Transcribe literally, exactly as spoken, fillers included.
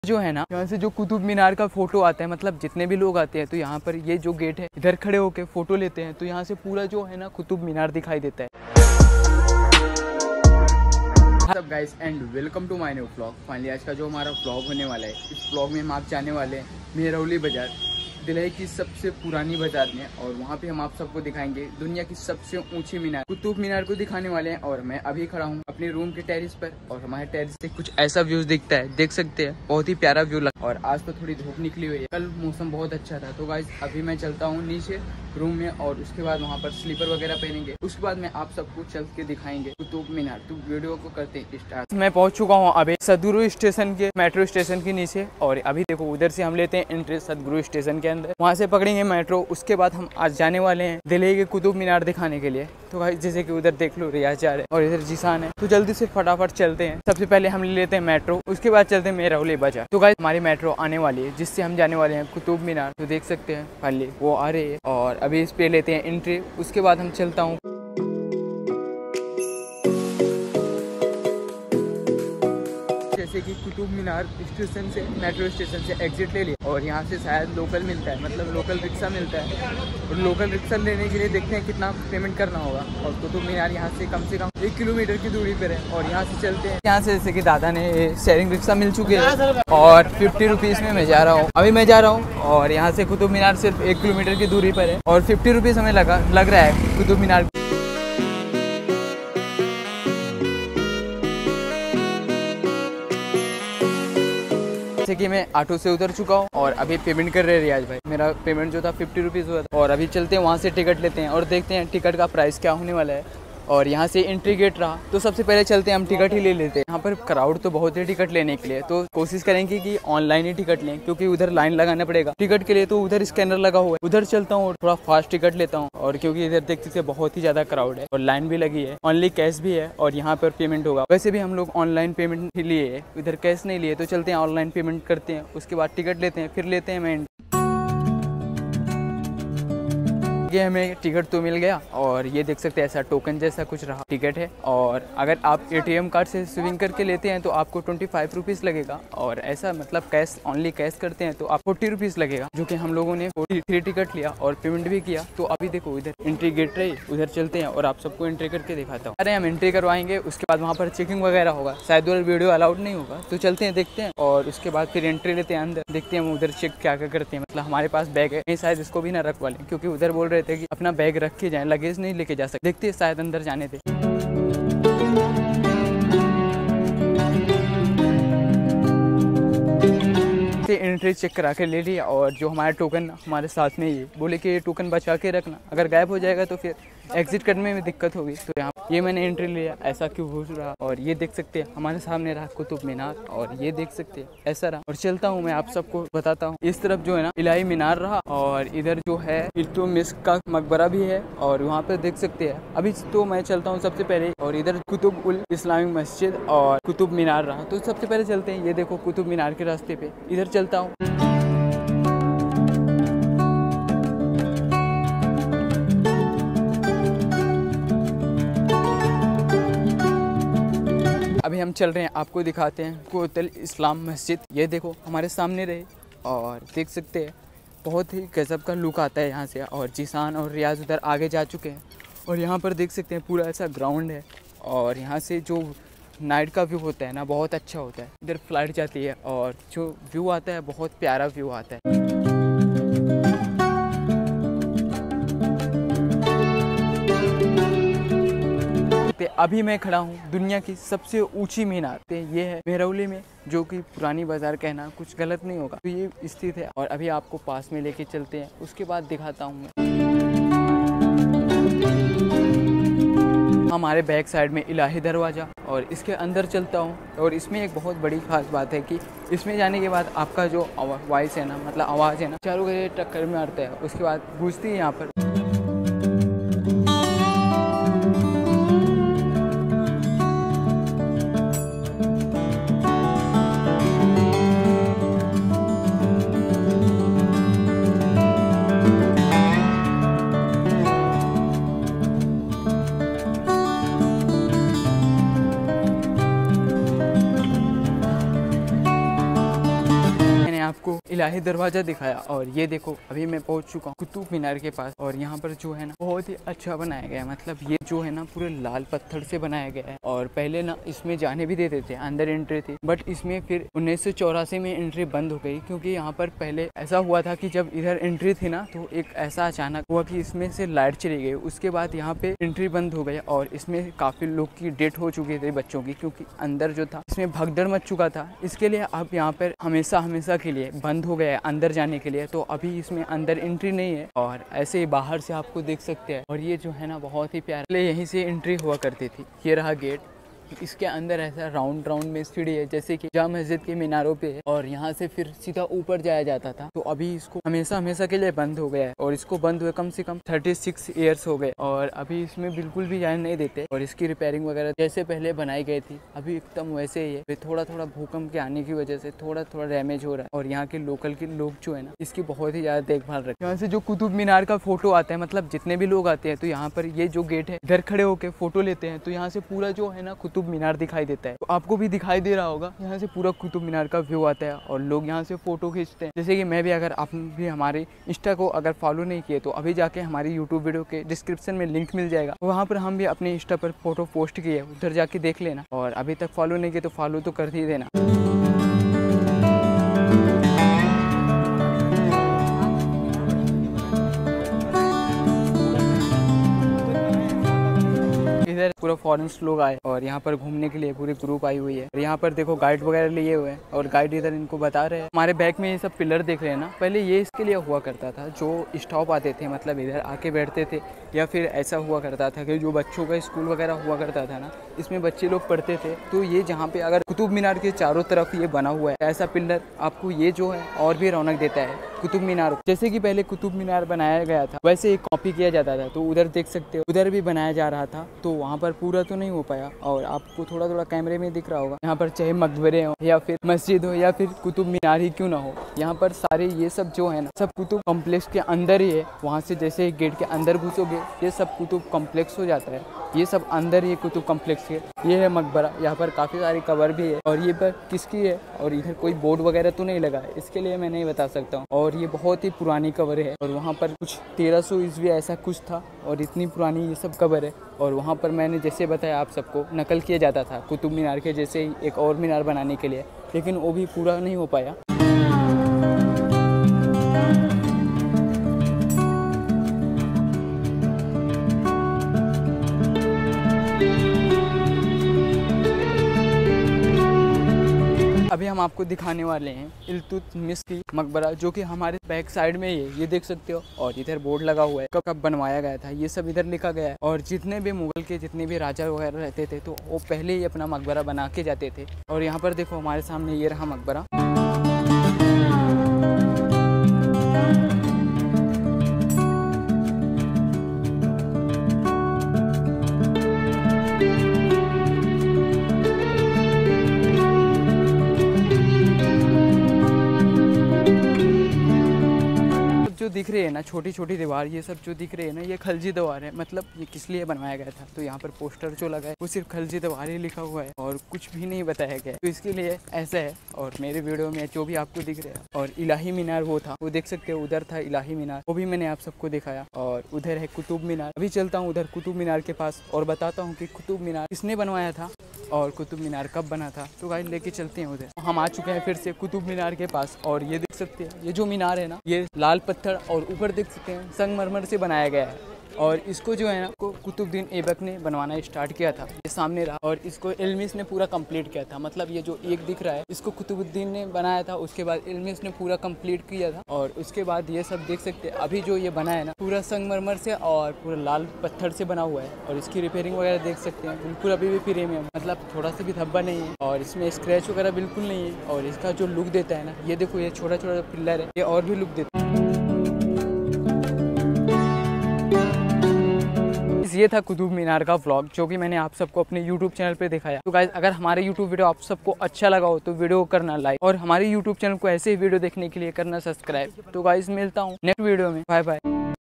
जो है ना, यहाँ से जो कुतुब मीनार का फोटो आता है, मतलब जितने भी लोग आते हैं तो यहाँ पर ये जो गेट है इधर खड़े होके फोटो लेते हैं, तो यहाँ से पूरा जो है ना कुतुब मीनार दिखाई देता है। सब guys and welcome to my new vlog. Finally आज का जो हमारा व्लॉग होने वाला है, इस व्लॉग में हम आप जाने वाले हैं मेहरौली बाजार, दिल्ली की सबसे पुरानी बाजार में, और वहाँ पे हम आप सबको दिखाएंगे दुनिया की सबसे ऊंची मीनार कुतुब मीनार को दिखाने वाले हैं। और मैं अभी खड़ा हूँ अपने रूम के टेरिस पर, और हमारे टेरिस से कुछ ऐसा व्यूज दिखता है, देख सकते हैं, बहुत ही प्यारा व्यू लगता है। और आज तो थोड़ी धूप निकली हुई है, कल मौसम बहुत अच्छा था। तो गाइस अभी मैं चलता हूँ नीचे रूम में, और उसके बाद वहाँ पर स्लीपर वगैरह पहनेंगे, उसके बाद मैं आप सबको चल के दिखाएंगे कुतुब मीनार। तो वीडियो को करते हैं स्टार्ट। मैं पहुँच चुका हूँ अभी सदगुरु स्टेशन के मेट्रो स्टेशन के नीचे, और अभी देखो उधर से हम लेते हैं एंट्री सदगुरु स्टेशन के अंदर, वहाँ से पकड़ेंगे मेट्रो। उसके बाद हम आज जाने वाले हैं दिल्ली के कुतुब मीनार दिखाने के लिए। तो भाई जैसे कि उधर देख लो रियाज जा रहे हैं और इधर जीसान है, तो जल्दी से फटाफट चलते हैं। सबसे पहले हम ले लेते हैं मेट्रो, उसके बाद चलते हैं मेहरौली बाजार। तो गाइस हमारी मेट्रो आने वाली है जिससे हम जाने वाले हैं कुतुब मीनार। तो देख सकते हैं फाइनली वो आ रही है, और अभी इस पे लेते हैं एंट्री, उसके बाद हम चलता हूँ। जैसे कि कुतुब मीनार स्टेशन से मेट्रो स्टेशन से एग्जिट ले लिया, और यहाँ से शायद लोकल मिलता है, मतलब लोकल रिक्शा मिलता है, और लोकल रिक्शा लेने के लिए देखते हैं कितना पेमेंट करना होगा। और कुतुब मीनार यहाँ से कम से कम एक किलोमीटर की दूरी पर है, और यहाँ से चलते हैं। यहाँ से जैसे कि दादा ने शेयरिंग रिक्शा मिल चुकी है, और फिफ्टी रुपीज़ में मैं जा रहा हूँ, अभी मैं जा रहा हूँ। और यहाँ से कुतुब मीनार सिर्फ एक किलोमीटर की दूरी पर है, और फिफ्टी रुपीज़ हमें लगा लग रहा है कुतुब मीनार। जैसे कि मैं ऑटो से उतर चुका हूँ, और अभी पेमेंट कर रहे हैं रियाज भाई। मेरा पेमेंट जो था फिफ्टी रुपीज़ हुआ था, और अभी चलते हैं वहाँ से टिकट लेते हैं और देखते हैं टिकट का प्राइस क्या होने वाला है। और यहाँ से एंट्री गेट रहा, तो सबसे पहले चलते हैं हम टिकट ही ले लेते हैं। यहाँ पर क्राउड तो बहुत है टिकट लेने के लिए, तो कोशिश करेंगे कि ऑनलाइन ही टिकट लें, क्योंकि उधर लाइन लगाना पड़ेगा टिकट के लिए। तो उधर स्कैनर लगा हुआ है, उधर चलता हूँ और थोड़ा फास्ट टिकट लेता हूँ। और क्योंकि इधर देखते थे बहुत ही ज्यादा क्राउड है और लाइन भी लगी है, ओनली कैश भी है, और यहाँ पर पेमेंट होगा। वैसे भी हम लोग ऑनलाइन पेमेंट ही लिए, इधर कैश नहीं लिए, तो चलते हैं ऑनलाइन पेमेंट करते हैं, उसके बाद टिकट लेते हैं, फिर लेते हैं मैं। ये हमें टिकट तो मिल गया, और ये देख सकते हैं ऐसा टोकन जैसा कुछ रहा टिकट है। और अगर आप एटीएम कार्ड से स्विंग करके लेते हैं तो आपको ट्वेंटी फाइव रुपीज़ लगेगा, और ऐसा मतलब कैश ओनली कैश करते हैं तो आप फोर्टी रुपीज़ लगेगा, जो कि हम लोगों ने फोर्टी थ्री टिकट लिया और पेमेंट भी किया। तो अभी देखो इधर एंट्री गेट रही, उधर चलते हैं और आप सबको एंट्री करके दिखाता हूँ। अरे हम एंट्री करवाएंगे, उसके बाद वहाँ पर चेकिंग वगैरह होगा, शायद उधर वीडियो अलाउड नहीं होगा, तो चलते हैं देखते हैं। और उसके बाद फिर एंट्री लेते हैं अंदर, देखते हैं उधर चेक क्या क्या करते हैं। मतलब हमारे पास बैग है, शायद इसको भी ना रखवा लें, क्योंकि उधर बोल रहे थे कि अपना बैग रख के जाएं, लगेज नहीं लेके जा सकते। देखते हैं शायद अंदर जाने दे। एंट्री चेक करा के ले लिया, और जो हमारा टोकन हमारे साथ में ही बोले कि ये टोकन बचा के रखना, अगर गायब हो जाएगा तो फिर एग्जिट करने में दिक्कत होगी। तो यहाँ ये मैंने एंट्री लिया, ऐसा क्यों घुस रहा। और ये देख सकते हैं हमारे सामने रहा कुतुब मीनार, और ये देख सकते हैं ऐसा रहा। और चलता हूँ मैं आप सबको बताता हूँ। इस तरफ जो है ना इलाही मीनार रहा, और इधर जो है इल्तुतमिश का मकबरा भी है, और वहाँ पे देख सकते हैं। अभी तो मैं चलता हूँ सबसे पहले, और इधर कुतुब उल इस्लामिक मस्जिद और कुतुब मीनार रहा, तो सबसे पहले चलते हैं। ये देखो कुतुब मीनार के रास्ते पे इधर चलता हूँ। अभी हम चल रहे हैं, आपको दिखाते हैं कुतुब इस्लाम मस्जिद। ये देखो हमारे सामने रहे, और देख सकते हैं बहुत ही गजब का लुक आता है यहाँ से। और जीसान और रियाज उधर आगे जा चुके हैं, और यहाँ पर देख सकते हैं पूरा ऐसा ग्राउंड है, और यहाँ से जो नाइट का व्यू होता है ना बहुत अच्छा होता है। इधर फ्लाइट जाती है, और जो व्यू आता है बहुत प्यारा व्यू आता है। अभी मैं खड़ा हूँ दुनिया की सबसे ऊंची मीनार पे, ये है मेहरौली में, जो कि पुरानी बाजार कहना कुछ गलत नहीं होगा, तो ये स्थित है। और अभी आपको पास में लेके चलते हैं, उसके बाद दिखाता हूँ मैं। हमारे बैक साइड में इलाही दरवाज़ा, और इसके अंदर चलता हूँ। और इसमें एक बहुत बड़ी खास बात है कि इसमें जाने के बाद आपका जो वॉइस है ना, मतलब आवाज़ है ना, चारों घरे टक्कर में आता है, उसके बाद गूंजती है यहाँ पर। आपको इलाही दरवाजा दिखाया और ये देखो अभी मैं पहुंच चुका हूँ कुतुब मीनार के पास। और यहाँ पर जो है ना बहुत ही अच्छा बनाया गया है, मतलब ये जो है ना पूरे लाल पत्थर से बनाया गया है। और पहले ना इसमें जाने भी देते थे, अंदर एंट्री थी, बट इसमें फिर उन्नीस सौ चौरासी में एंट्री बंद हो गई, क्योंकि यहाँ पर पहले ऐसा हुआ था कि जब इधर एंट्री थी ना तो एक ऐसा अचानक हुआ कि इसमें से लाइट चली गई, उसके बाद यहाँ पे एंट्री बंद हो गई और इसमें काफी लोग की डेथ हो चुकी थी बच्चों की, क्योंकि अंदर जो था इसमें भगदड़ मच चुका था। इसके लिए अब यहाँ पर हमेशा हमेशा के लिए बंद हो गया है अंदर जाने के लिए, तो अभी इसमें अंदर एंट्री नहीं है और ऐसे ही बाहर से आपको देख सकते हैं। और ये जो है ना बहुत ही प्यारा, यहीं से एंट्री हुआ करती थी। ये रहा गेट, इसके अंदर ऐसा राउंड राउंड में सीढ़ी है जैसे कि जामा मस्जिद के मीनारों पे है, और यहाँ से फिर सीधा ऊपर जाया जाता था। तो अभी इसको हमेशा हमेशा के लिए बंद हो गया है और इसको बंद हुए कम से कम छत्तीस इयर्स हो गए और अभी इसमें बिल्कुल भी जाने नहीं देते। और इसकी रिपेयरिंग वगैरह जैसे पहले बनाई गई थी अभी एकदम वैसे ही है। फिर थोड़ा थोड़ा भूकंप के आने की वजह से थोड़ा थोड़ा डैमेज हो रहा है। और यहाँ के लोकल के लोग जो है ना इसकी बहुत ही ज्यादा देखभाल रखते हैं। यहाँ से जो कुतुब मीनार का फोटो आता है, मतलब जितने भी लोग आते हैं तो यहाँ पर ये जो गेट है इधर खड़े होकर फोटो लेते हैं, तो यहाँ से पूरा जो है ना कुतुब मीनार दिखाई देता है। तो आपको भी दिखाई दे रहा होगा, यहाँ से पूरा कुतुब मीनार का व्यू आता है और लोग यहाँ से फोटो खींचते हैं। जैसे कि मैं भी, अगर आप भी हमारे इंस्टा को अगर फॉलो नहीं किए तो अभी जाके हमारी यूट्यूब वीडियो के डिस्क्रिप्शन में लिंक मिल जाएगा, वहाँ पर हम भी अपने इंस्टा पर फोटो पोस्ट किए, उधर जाके देख लेना। और अभी तक फॉलो नहीं किए तो फॉलो तो कर ही देना। इधर पूरा फॉरेनर्स लोग आए और यहाँ पर घूमने के लिए पूरी ग्रुप आई हुई है। और यहाँ पर देखो गाइड वगैरह लिए हुए हैं और गाइड इधर इनको बता रहे हैं। हमारे बैक में ये सब पिलर देख रहे हैं ना, पहले ये इसके लिए हुआ करता था, जो स्टॉप आते थे मतलब इधर आके बैठते थे, या फिर ऐसा हुआ करता था कि जो बच्चों का स्कूल वगैरह हुआ करता था ना, इसमें बच्चे लोग पढ़ते थे। तो ये जहाँ पे अगर कुतुब मीनार के चारों तरफ ये बना हुआ है ऐसा पिलर, आपको ये जो है और भी रौनक देता है कुतुब मीनार। जैसे कि पहले कुतुब मीनार बनाया गया था वैसे ही कॉपी किया जाता था। तो उधर देख सकते हो, उधर भी बनाया जा रहा था, तो वहाँ पर पूरा तो नहीं हो पाया और आपको थोड़ा थोड़ा कैमरे में दिख रहा होगा। यहाँ पर चाहे मकबरे हो या फिर मस्जिद हो या फिर कुतुब मीनार ही क्यों ना हो, यहाँ पर सारे ये सब जो है ना सब कुतुब कॉम्प्लेक्स के अंदर ही है। वहाँ से जैसे गेट के अंदर घुसोगे ये सब कुतुब कॉम्प्लेक्स हो जाता है, ये सब अंदर ही कुतुब कॉम्प्लेक्स है। ये है मकबरा, यहाँ पर काफ़ी सारी कबर भी है और ये पर किसकी है और इधर कोई बोर्ड वगैरह तो नहीं लगा है, इसके लिए मैं नहीं बता सकता हूँ। और ये बहुत ही पुरानी कबर है और वहाँ पर कुछ तेरह सौ ईस्वी ऐसा कुछ था और इतनी पुरानी ये सब कबर है। और वहाँ पर मैंने जैसे बताया आप सबको नकल किया जाता था कुतुब मीनार के जैसे ही एक और मीनार बनाने के लिए, लेकिन वो भी पूरा नहीं हो पाया। अभी हम आपको दिखाने वाले हैं इल्तुतमिश की मकबरा, जो कि हमारे बैक साइड में ही है, ये देख सकते हो। और इधर बोर्ड लगा हुआ है कब कब बनवाया गया था, ये सब इधर लिखा गया है। और जितने भी मुगल के जितने भी राजा वगैरह रहते थे तो वो पहले ही अपना मकबरा बना के जाते थे। और यहाँ पर देखो हमारे सामने ये रहा मकबरा। जो दिख रही है ना छोटी छोटी दीवार, ये सब जो दिख रही है ना ये खलजी दीवार है। मतलब ये किस लिए बनवाया गया था, तो यहाँ पर पोस्टर जो लगा है वो सिर्फ खलजी दीवार ही लिखा हुआ है और कुछ भी नहीं बताया गया, तो इसके लिए ऐसा है। और मेरे वीडियो में जो भी आपको दिख रहा है, और इलाही मीनार वो था, वो देख सकते हो उधर था इलाही मीनार, वो भी मैंने आप सबको दिखाया। और उधर है कुतुब मीनार। अभी चलता हूँ उधर कुतुब मीनार के पास और बताता हूँ कि कुतुब मीनार किसने बनवाया था और कुतुब मीनार कब बना था। तो गाइस लेके चलते हैं उधर। हम आ चुके हैं फिर से कुतुब मीनार के पास और ये देख सकते हैं ये जो मीनार है ना ये लाल पत्थर और ऊपर देख सकते हैं संगमरमर से बनाया गया है। और इसको जो है ना को कुतुबुद्दीन ऐबक ने बनवाना स्टार्ट किया था, ये सामने रहा। और इसको इल्तुतमिश ने पूरा कंप्लीट किया था, मतलब ये जो एक दिख रहा है इसको कुतुबुद्दीन ने बनाया था, उसके बाद इल्तुतमिश ने पूरा कंप्लीट किया था। और उसके बाद ये सब देख सकते हैं अभी जो ये बना है ना पूरा संगमरमर से और पूरा लाल पत्थर से बना हुआ है। और इसकी रिपेयरिंग वगैरह देख सकते हैं बिल्कुल अभी भी प्रीमियम, मतलब थोड़ा सा भी धब्बा नहीं है और इसमें स्क्रैच वगैरह बिल्कुल नहीं है। और इसका जो लुक देता है ना, ये देखो ये छोटा छोटा पिलर है, ये और भी लुक देता है। ये था कुतुब मीनार का व्लॉग जो कि मैंने आप सबको अपने यूट्यूब चैनल पे दिखाया। तो गाइस अगर हमारे यूट्यूब वीडियो आप सबको अच्छा लगा हो तो वीडियो को करना लाइक, और हमारे यूट्यूब चैनल को ऐसे ही वीडियो देखने के लिए करना सब्सक्राइब। तो गाइस मिलता हूँ नेक्स्ट वीडियो में, बाय बाय।